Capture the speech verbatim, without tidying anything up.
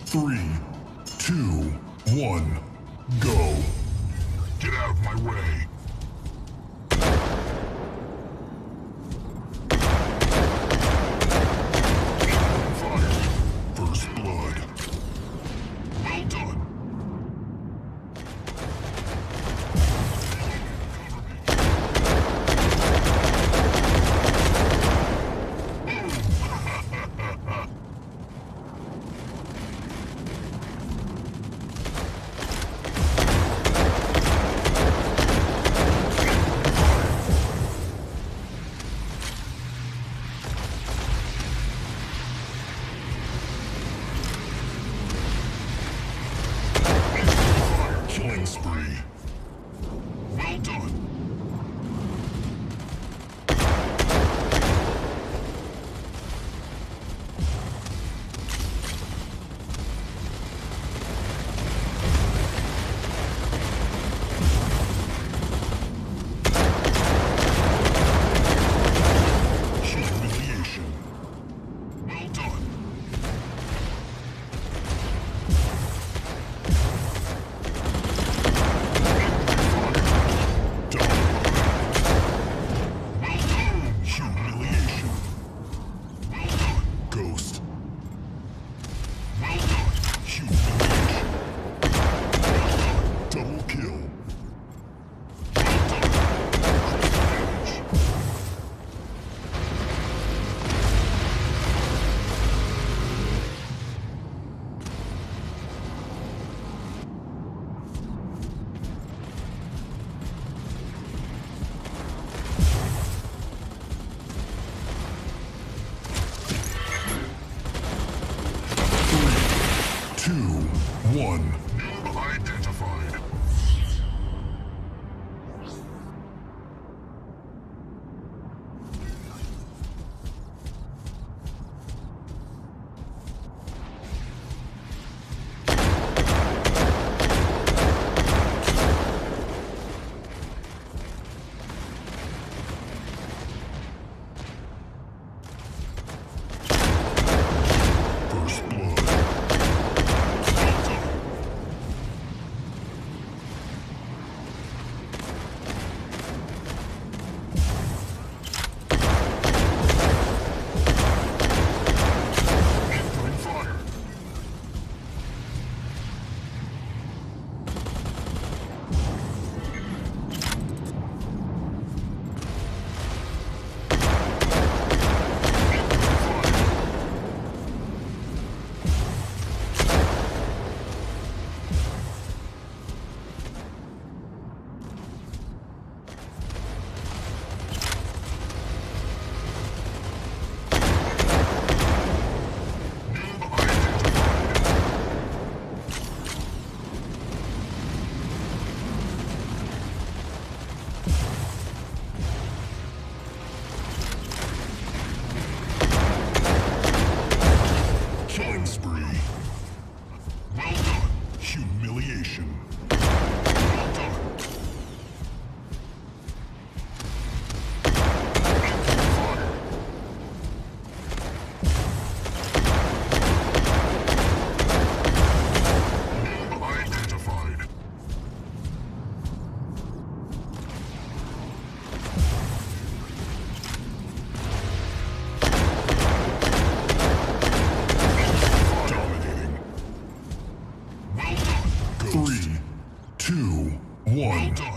Three, two, one, go. Get out of my way. Fire. First blood. Well done. Killing spree. Well done. Humiliation. Well done. Ghost. Well done. Humiliation. Well done. Double kill. Well done. Damage. Two, one. Noob identified. First blood. Killing spree. Well done. Humiliation. Well done. Fire. Noob identified. Three, two, one.